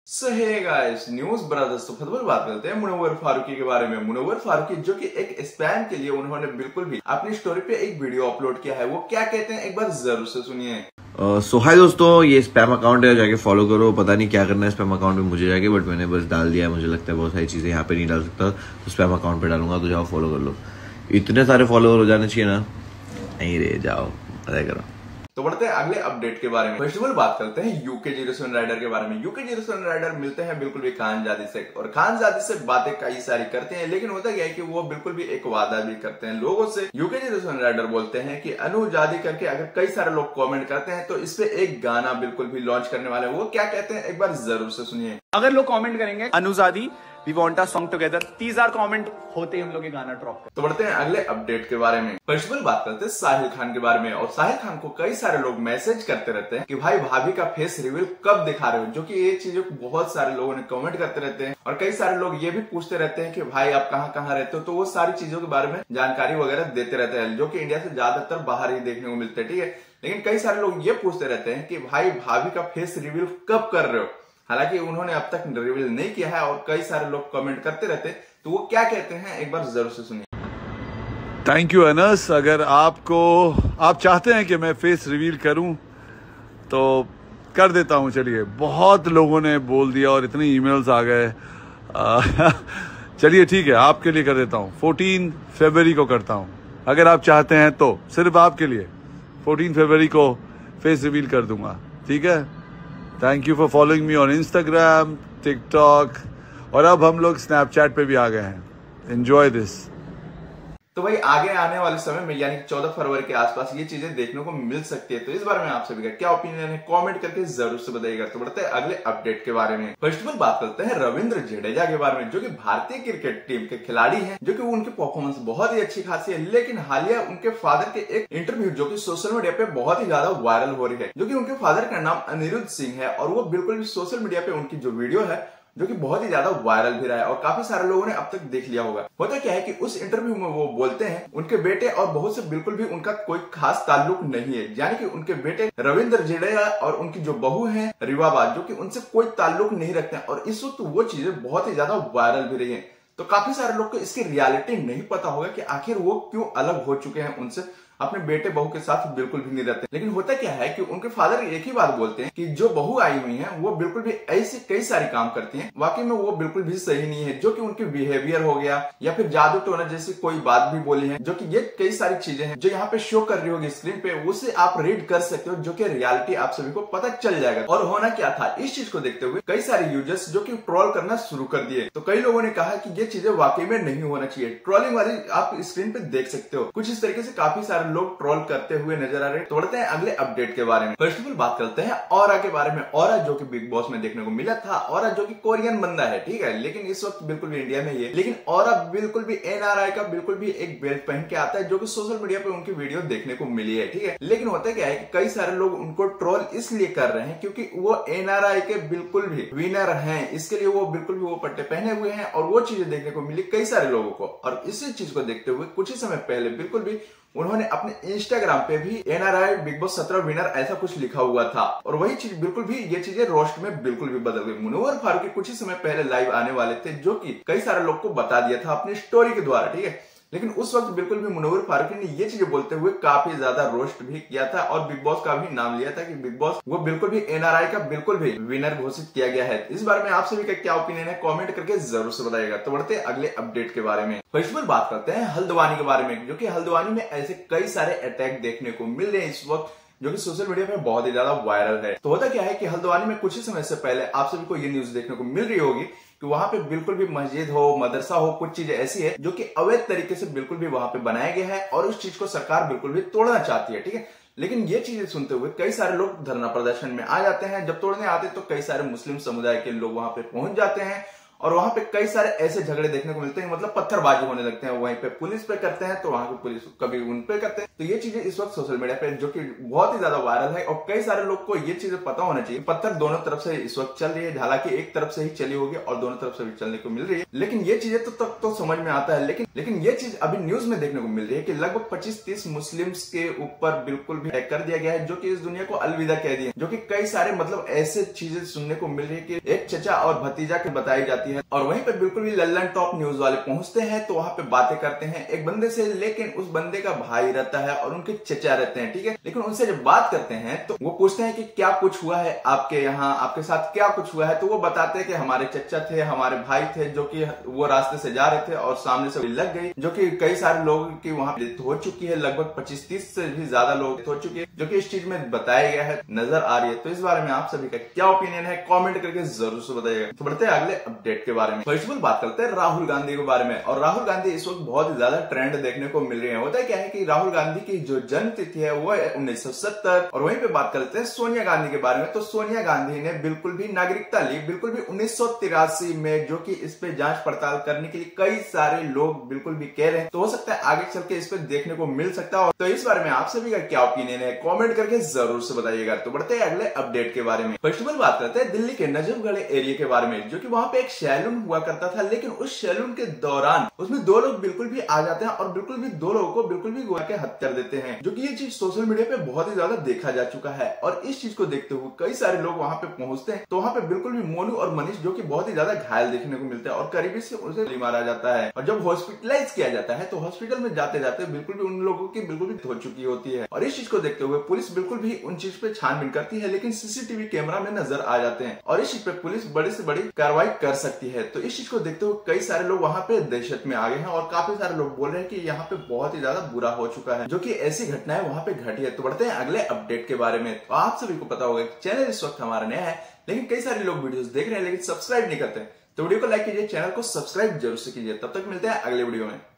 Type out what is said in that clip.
सो hey guys, news brothers तो football बात करते हैं मुनव्वर फारूकी के बारे में। मुनव्वर फारूकी जो कि एक स्पैम के लिए उन्होंने बिल्कुल भी अपनी स्टोरी पे एक वीडियो अपलोड किया है। वो क्या कहते हैं एक बार जरूर से सुनिए। सो हाय दोस्तों, ये स्पैम अकाउंट है, जाके फॉलो करो। पता नहीं क्या करना है स्पैम अकाउंट में मुझे जाके, बट मैंने बस डाल दिया है। मुझे लगता है बहुत सारी चीजें यहाँ पे नहीं डाल सकता, तो स्पैम अकाउंट पे डालूंगा। तो जाओ फॉलो कर लो। इतने सारे फॉलोअर हो जाने चाहिए ना, नहीं रे, जाओ अरे करो। तो बढ़ते हैं अगले अपडेट के बारे में। फर्स्ट ऑफ ऑल बात करते हैं UK07 राइडर के बारे में। UK07 राइडर मिलते हैं बिल्कुल भी खानजादी से, और खानजादी से बातें कई सारी करते हैं, लेकिन होता क्या है कि वो बिल्कुल भी एक वादा भी करते हैं लोगों से। UK07 राइडर बोलते हैं कि अनुजादी करके अगर कई सारे लोग कमेंट करते हैं तो इस पे एक गाना बिल्कुल भी लॉन्च करने वाले हैं। वो क्या कहते हैं एक बार जरूर से सुनिए। अगर लोग कमेंट करेंगे अनुजादी we want a song together, 30,000 comment होते ही हम लोग ये गाना ड्रॉप करते। तो बढ़ते हैं अगले अपडेट के बारे में। फर्स्ट ऑफ ऑल बात करते हैं साहिल खान के बारे में। और साहिल खान को कई सारे लोग मैसेज करते रहते हैं कि भाई भाभी का फेस रिवील कब दिखा रहे हो, जो कि ये चीजों को बहुत सारे लोगों ने कमेंट करते रहते हैं। और कई सारे लोग ये भी पूछते रहते हैं कि भाई आप कहाँ कहाँ रहते हो, तो वो सारी चीजों के बारे में जानकारी वगैरह देते रहते हैं, जो कि इंडिया से ज्यादातर बाहर ही देखने को मिलते हैं। ठीक है, लेकिन कई सारे लोग ये पूछते रहते हैं कि भाई भाभी का फेस रिवील कब कर रहे हो। हालांकि उन्होंने अब तक रिवील नहीं किया है और कई सारे लोग कमेंट करते रहते हैं, तो वो क्या कहते हैं एक बार जरूर से सुनिए। Thank you Anas. अगर आप चाहते हैं कि मैं फेस रिवील करूं तो कर देता हूं। चलिए, बहुत लोगों ने बोल दिया और इतने ईमेल्स आ गए। चलिए ठीक है, आपके लिए कर देता हूं। 14 फरवरी को करता हूं, अगर आप चाहते हैं तो। सिर्फ आपके लिए 14 फरवरी को फेस रिवील कर दूंगा, ठीक है। Thank you for following me on Instagram, TikTok, और अब हम लोग स्नैपचैट पे भी आ गए हैं। Enjoy this. तो भाई आगे आने वाले समय में यानी 14 फरवरी के आसपास ये चीजें देखने को मिल सकती है। तो इस बारे में आप सभी का क्या ओपिनियन है, कमेंट करके जरूर से बताइएगा। तो बढ़ते हैं अगले अपडेट के बारे में। फर्स्ट ऑफ ऑल बात करते हैं रविंद्र जडेजा के बारे में, जो कि भारतीय क्रिकेट टीम के खिलाड़ी हैं, जो कि उनकी परफॉर्मेंस बहुत ही अच्छी खासी है। लेकिन हालिया उनके फादर के एक इंटरव्यू जो कि सोशल मीडिया पे बहुत ही ज्यादा वायरल हो रही है, जो कि उनके फादर का नाम अनिरुद्ध सिंह है। और वो बिल्कुल भी सोशल मीडिया पे उनकी जो वीडियो है जो कि बहुत ही ज्यादा वायरल भी रहा है और काफी सारे लोगों ने अब तक देख लिया होगा। होता क्या है कि उस इंटरव्यू में वो बोलते हैं उनके बेटे और बहू से बिल्कुल भी उनका कोई खास ताल्लुक नहीं है, यानी कि उनके बेटे रविंद्र जडेजा और उनकी जो बहू है रिवाबा, जो कि उनसे कोई ताल्लुक नहीं रखते हैं। और इस वक्त वो चीजें बहुत ही ज्यादा वायरल भी रही है। तो काफी सारे लोग को इसकी रियलिटी नहीं पता होगा कि आखिर वो क्यों अलग हो चुके हैं उनसे, अपने बेटे बहू के साथ बिल्कुल भी नहीं रहते। लेकिन होता क्या है कि उनके फादर एक ही बात बोलते हैं कि जो बहू आई हुई है वो बिल्कुल भी ऐसे कई सारे काम करती हैं, वाकई में वो बिल्कुल भी सही नहीं है। जो कि उनके बिहेवियर हो गया या फिर जादू टोना जैसी कोई बात भी बोली है, जो कि ये कई सारी चीजें हैं जो यहाँ पे शो कर रही होगी स्क्रीन पे, उसे आप रीड कर सकते हो, जो कि रियलिटी आप सभी को पता चल जाएगा। और होना क्या था, इस चीज को देखते हुए कई सारे यूजर्स जो कि ट्रोल करना शुरू कर दिए। तो कई लोगों ने कहा कि ये चीजें वाकई में नहीं होना चाहिए। ट्रोलिंग वाली आप स्क्रीन पे देख सकते हो, कुछ इस तरीके से काफी सारे लोग ट्रोल करते हुए नजर आ रहे हैं। तो बढ़ते हैं अगले अपडेट के बारे में। फर्स्ट ऑफ ऑल बात करते हैं ऑरा के बारे में। ऑरा जो कि बिग बॉस में देखने को मिला था। ऑरा जो कि कोरियन बंदा है, ठीक है, लेकिन इस वक्त बिल्कुल भी इंडिया में ही है। लेकिन ऑरा बिल्कुल भी NRI का बिल्कुल भी एक बेल्ट पहन के आता है, जो कि सोशल मीडिया पे उनकी वीडियो देखने को मिली है, ठीक है। लेकिन होता क्या है कि कई सारे लोग उनको ट्रोल इसलिए कर रहे हैं क्योंकि वो NRI के बिल्कुल भी विनर हैं, इसके लिए वो बिल्कुल भी वो पट्टे पहने हुए हैं। और वो चीजें देखने को मिली कई सारे लोगों को। और इसी चीज को देखते हुए कुछ ही समय पहले बिल्कुल भी उन्होंने अपने इंस्टाग्राम पे भी NRI बिग बॉस 17 विनर ऐसा कुछ लिखा हुआ था। और वही चीज बिल्कुल भी ये चीजें रोस्ट में बिल्कुल भी बदल गई। मुनव्वर फारूकी कुछ ही समय पहले लाइव आने वाले थे, जो कि कई सारे लोग को बता दिया था अपनी स्टोरी के द्वारा, ठीक है। लेकिन उस वक्त बिल्कुल भी मुनव्वर फारूकी ने ये चीजें बोलते हुए काफी ज्यादा रोस्ट भी किया था और बिग बॉस का भी नाम लिया था कि बिग बॉस वो बिल्कुल भी NRI का बिल्कुल भी विनर घोषित किया गया है। इस बारे में आप सभी का क्या ओपिनियन है, कमेंट करके जरूर से बताइएगा। तो बढ़ते हैं अगले अपडेट के बारे में। फर्स्ट ऑफ ऑल बात करते हैं हल्द्वानी के बारे में, जो कि हल्द्वानी में ऐसे कई सारे अटैक देखने को मिल रहे हैं इस वक्त, जो कि सोशल मीडिया पे बहुत ही ज्यादा वायरल है। तो होता क्या है कि हल्द्वानी में कुछ ही समय से पहले आप सभी को ये न्यूज देखने को मिल रही होगी कि वहां पे बिल्कुल भी मस्जिद हो, मदरसा हो, कुछ चीजें ऐसी है जो कि अवैध तरीके से बिल्कुल भी वहां पे बनाया गया है और उस चीज को सरकार बिल्कुल भी तोड़ना चाहती है, ठीक है। लेकिन ये चीजें सुनते हुए कई सारे लोग धरना प्रदर्शन में आ जाते हैं। जब तोड़ने आते हैं तो कई सारे मुस्लिम समुदाय के लोग वहां पे पहुंच जाते हैं और वहां पे कई सारे ऐसे झगड़े देखने को मिलते हैं, मतलब पत्थरबाजी होने लगते हैं, वहीं पे पुलिस पे करते हैं तो वहां पे पुलिस कभी उन पे करते हैं। तो ये चीजें इस वक्त सोशल मीडिया पे जो कि बहुत ही ज्यादा वायरल है और कई सारे लोग को ये चीजें पता होना चाहिए। पत्थर दोनों तरफ से इस वक्त चल रही है, हालांकि एक तरफ से ही चली होगी और दोनों तरफ से भी चलने को मिल रही है, लेकिन ये चीजें तो तक तो समझ में आता है। लेकिन ये चीज अभी न्यूज में देखने को मिल रही है कि लगभग 25-30 मुस्लिम्स के ऊपर बिल्कुल भी अटैक कर दिया गया है, जो कि इस दुनिया को अलविदा कह दिया, जो कि कई सारे मतलब ऐसे चीजें सुनने को मिल रही है कि एक चचा और भतीजा के बताई जाती है और वहीं पे बिल्कुल भी लल्लन टॉप न्यूज वाले पहुंचते हैं तो वहां पे बातें करते हैं एक बंदे से, लेकिन उस बंदे का भाई रहता है और उनके चचा रहते हैं, ठीक है। लेकिन उनसे जब बात करते हैं तो वो पूछते हैं कि क्या कुछ हुआ है आपके यहाँ, आपके साथ क्या कुछ हुआ है, तो वो बताते हैं कि हमारे चचा थे, हमारे भाई थे, जो कि वो रास्ते से जा रहे थे और सामने से लग गई, जो कि कई सारे लोगों की वहां डेथ हो चुकी है, लगभग 25-30 से भी ज्यादा लोग हो चुके हैं, जो कि इस चीज में बताया गया है, नजर आ रही है। तो इस बारे में आप सभी का क्या ओपिनियन है कमेंट करके जरूर से बताइएगा। तो बढ़ते हैं अगले अपडेट के बारे में। फर्स्ट ऑफ ऑल बात करते हैं राहुल गांधी के बारे में, और राहुल गांधी इस वक्त बहुत ही ज्यादा ट्रेंड देखने को मिल रही है। होता है क्या है कि राहुल गांधी की जो जन्म तिथि है वो है 1970, और वहीं पे बात करते हैं सोनिया गांधी के बारे में। तो सोनिया गांधी ने बिल्कुल भी नागरिकता ली बिल्कुल भी 1983 में, जो कि इस पे जांच पड़ताल करने के लिए कई सारे लोग बिल्कुल भी कह रहे हैं, तो हो सकता है आगे चल के इस पे देखने को मिल सकता है। तो इस बारे में आप सभी का क्या ओपिनियन है कमेंट करके जरूर से बताइएगा। तो बढ़ते हैं अगले अपडेट के बारे में। फर्स्ट ऑफ ऑल बात करते हैं दिल्ली के नजफगढ़ एरिया के बारे में, जो कि वहां पे एक सैलून हुआ करता था, लेकिन उस सैलून के दौरान उसमें 2 लोग बिल्कुल भी आ जाते हैं और बिल्कुल भी 2 लोगों को बिल्कुल भी गोवा के हत्या कर देते हैं, जो कि ये चीज सोशल मीडिया पे बहुत ही ज्यादा देखा जा चुका है। और इस चीज को देखते हुए कई सारे लोग वहां पे पहुंचते हैं तो वहां पे बिल्कुल भी मोनू और मनीष, जो कि बहुत ही ज्यादा घायल देखने को मिलते हैं और करीबी से उसे गोली मारा जाता है, और जब हॉस्पिटलाइज किया जाता है तो हॉस्पिटल में जाते जाते बिल्कुल भी उन लोगों की बिल्कुल भी हो चुकी होती है। और इस चीज को देखते हुए पुलिस बिल्कुल भी उन चीज पे छानबीन करती है, लेकिन सीसीटीवी कैमरा में नजर आ जाते हैं और इस चीज पे पुलिस बड़ी से बड़ी कार्रवाई कर सकती है। तो इस चीज को देखते हुए कई सारे लोग वहां पे दहशत में आ गए हैं और काफी सारे लोग बोल रहे हैं कि यहाँ पे बहुत ही ज्यादा बुरा हो चुका है, जो कि ऐसी घटनाएं वहां पे घटी है। तो बढ़ते हैं अगले अपडेट के बारे में। तो आप सभी को पता होगा कि चैनल इस वक्त हमारा नया है, लेकिन कई सारे लोग वीडियोस देख रहे हैं लेकिन सब्सक्राइब नहीं करते, तो वीडियो को लाइक कीजिए, चैनल को सब्सक्राइब जरूर से कीजिए। तब तक मिलते हैं अगले वीडियो में।